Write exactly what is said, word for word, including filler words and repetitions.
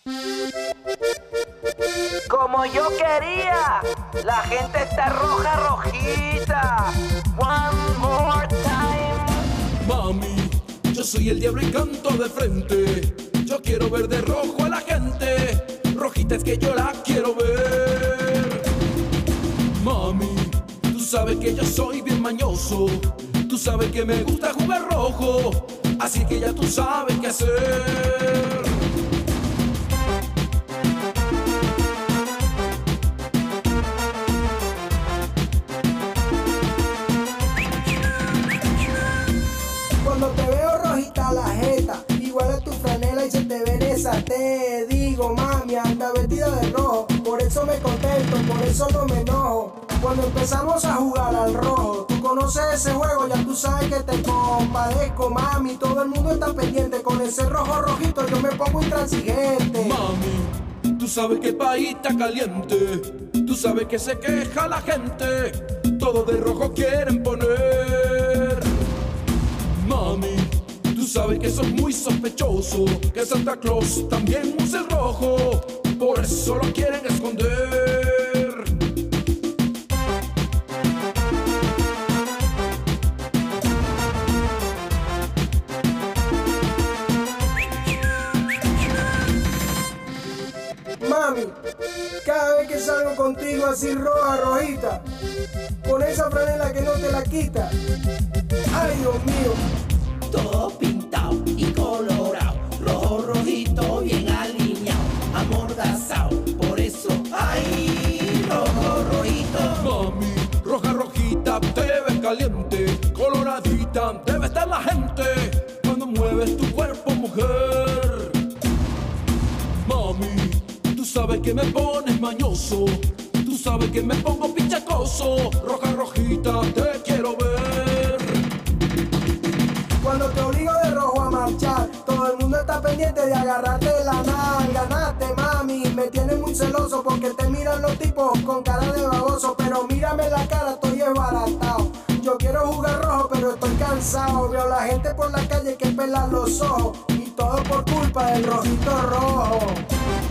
Como yo quería, la gente está roja, rojita. One more time. Mami, yo soy el diablo y canto de frente. Yo quiero ver de rojo a la gente. Rojita es que yo la quiero ver. Mami, tú sabes que yo soy bien mañoso. Tú sabes que me gusta jugar rojo. Así que ya tú sabes qué hacer. Cuando te veo rojita la jeta, igual a tu franela y se te ve esa. Te digo, mami, anda vestida de rojo. Por eso me contento, por eso no me enojo. Cuando empezamos a jugar al rojo, tú conoces ese juego, ya tú sabes que te compadezco, mami. Todo el mundo está pendiente, con ese rojo rojito yo me pongo intransigente. Mami, tú sabes que el país está caliente. Tú sabes que se queja la gente. Todo de rojo quieren poner. Mami, tú sabes que sos muy sospechoso, que Santa Claus también usa el rojo, por eso lo quieren esconder. Mami, cada vez que salgo contigo así roja, rojita, con esa franela que no te la quita. Ay, Dios mío. Todo pintado y colorado, rojo, rojito, bien alineado, amordazado, por eso, ay, rojo, rojito. Mami, roja, rojita, te ves caliente, coloradita, debe estar la gente, cuando mueves tu cuerpo, mujer. Mami, tú sabes que me pones mañoso, tú sabes que me pongo pinchacoso, roja, rojita, te quiero ver. Cuando te obligo de rojo a marchar, todo el mundo está pendiente de agarrarte la nalga. Ganaste, mami, me tienes muy celoso porque te miran los tipos con cara de baboso. Pero mírame la cara, estoy desbaratado. Yo quiero jugar rojo, pero estoy cansado. Veo a la gente por la calle que pelan los ojos, y todo por culpa del rojito rojo.